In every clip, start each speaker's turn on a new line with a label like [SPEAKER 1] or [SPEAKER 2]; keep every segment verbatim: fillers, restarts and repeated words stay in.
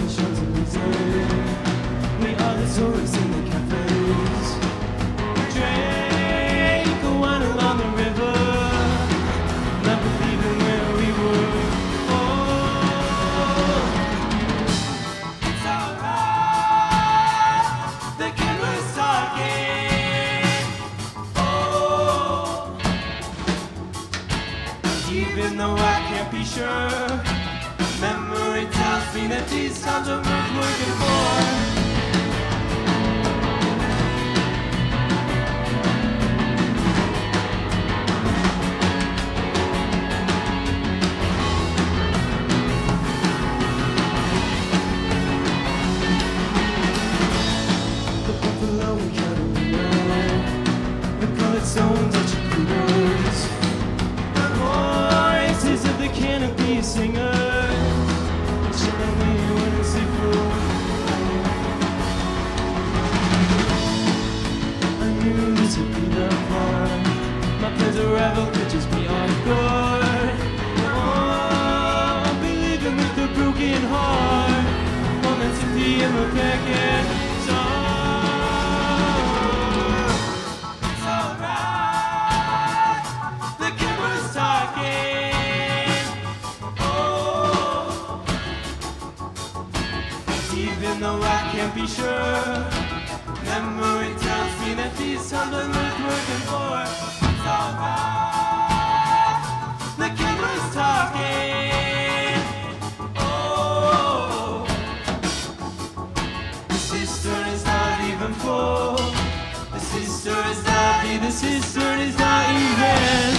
[SPEAKER 1] Champs-Élysées. We are the tourists in the cafes. Drank a wine along the river, not believing where we were. Oh, it's alright. The kid was talking. Oh, even though I can't be sure, memory tells me that these times are worth working for. The buffalo and cattle, the colored stones at your fingers, the voices of the canopy singers. My plans of rival could just be on guard. Oh, believing with a broken heart, moments at the end of packet. It's alright. The kid was talking. Oh, even though I can't be sure, memory tells me that these times are worth working for. It's alright. The kid was talking. Oh, the sister is not even full. The sister is not me. The sister is not even.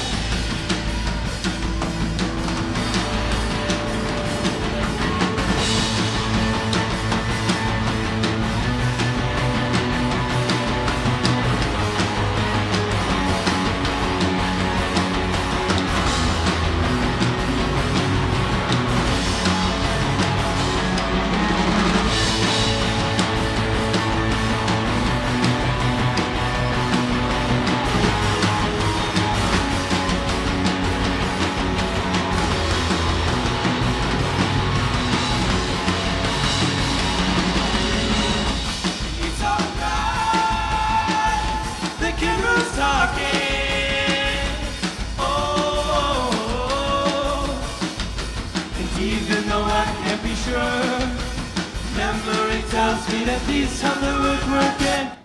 [SPEAKER 1] Memory tells me that these times are worth working.